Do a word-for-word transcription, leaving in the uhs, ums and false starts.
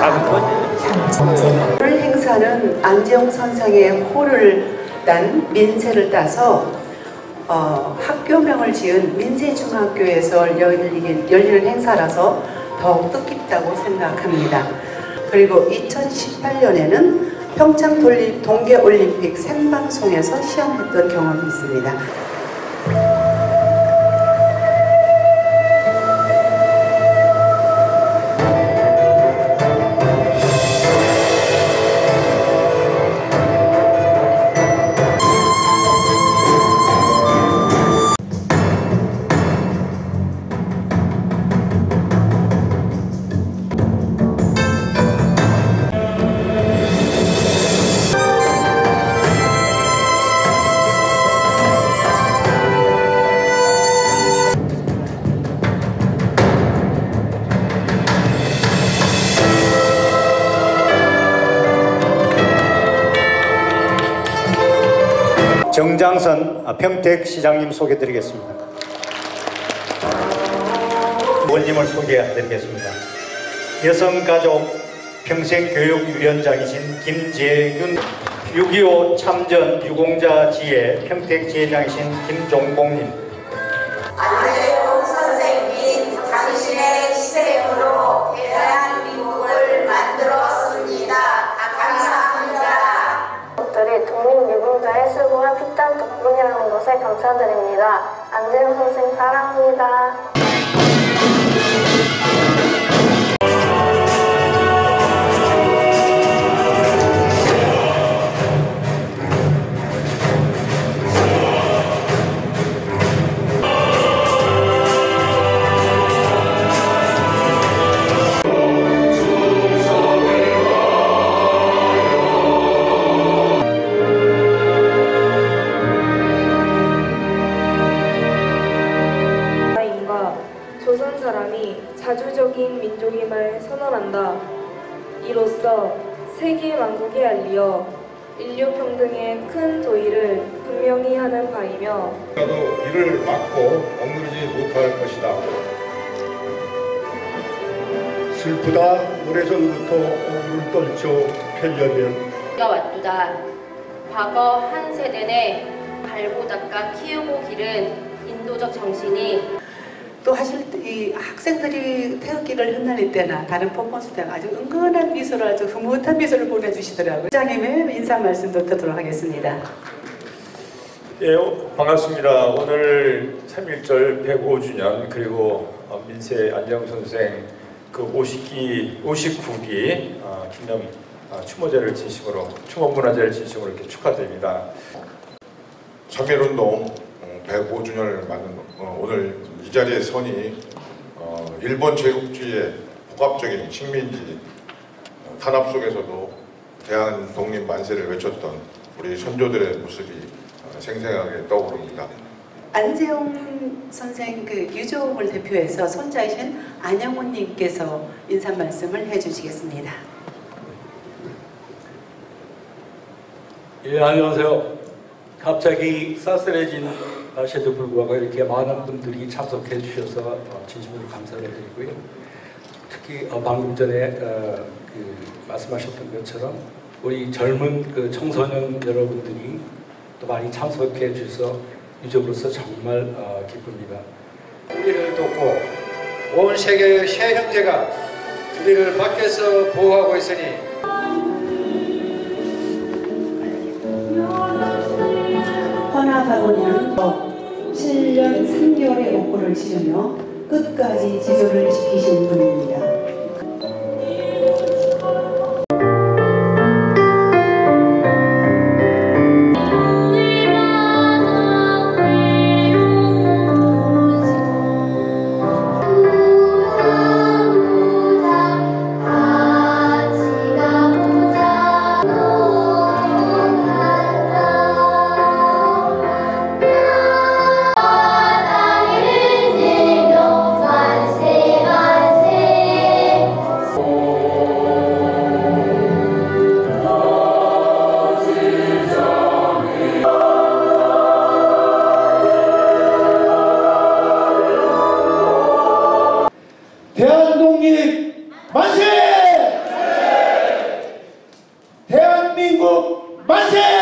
오늘 행사는 안재홍 선생의 호를 딴 민세를 따서 어, 학교명을 지은 민세중학교에서 열리는, 열리는 행사라서 더욱 뜻깊다고 생각합니다. 그리고 이천십팔 년에는 평창 동계올림픽 생방송에서 시연했던 경험이 있습니다. 정장선 평택시장님 소개드리겠습니다. 원님을 소개해드리겠습니다. 여성가족 평생교육위원장이신 김재균, 육이오 참전 유공자 지혜 평택지회장이신 김종봉님, 안재홍 선생님, 당신의 희생으로 대한민국을 만들었습니다. 감사합니다. 것들이 독립유공자의 수고와 피땀 덕분이라는 것에 감사드립니다. 안재홍 선생 사랑합니다. 조선 사람이 자주적인 민족임을 선언한다. 이로써 세계 만국에 알리어 인류 평등의 큰 도의를 분명히 하는 바이며 나도 이를 막고 억누르지 못할 것이다. 슬프다 오래전부터 억울을 떨쳐 펴려면 가 왔도다. 과거 한 세대 내 갈고 닦아 키우고 기른 인도적 정신이 또 하실 이 학생들이 태극기를 흩날릴 때나 다른 퍼포먼스 때나 아주 은근한 미소를 아주 흐뭇한 미소를 보내주시더라고요. 회장님의 인사 말씀도 듣도록 하겠습니다. 예, 반갑습니다. 오늘 삼일절 백오 주년 그리고 민세 안재홍 선생 그 오십 기, 오십구 기 어, 기념 어, 추모제를 진심으로 추모문화제를 진심으로 이렇게 축하드립니다. 삼일운동 백오 주년을 맞는 어, 오늘 이 자리에 서니 어, 일본 제국주의의 복합적인 식민지 어, 탄압 속에서도 대한 독립 만세를 외쳤던 우리 선조들의 모습이 어, 생생하게 떠오릅니다. 안재홍 선생 그 유족을 대표해서 손자이신 안영훈님께서 인사 말씀을 해주시겠습니다. 예, 안녕하세요. 갑자기 쌀쌀해진 날씨에도 불구하고 이렇게 많은 분들이 참석해 주셔서 진심으로 감사를 드리고요. 특히 방금 전에 그 말씀하셨던 것처럼 우리 젊은 그 청소년 여러분들이 또 많이 참석해 주셔서 유족으로서 정말 기쁩니다. 우리를 돕고 온 세계의 새 형제가 우리를 밖에서 보호하고 있으니 헌화가고는 칠 년 삼 개월의 옥고를 치르며 끝까지 지조를 지키신 분입니다. 대한독립 만세! 만세!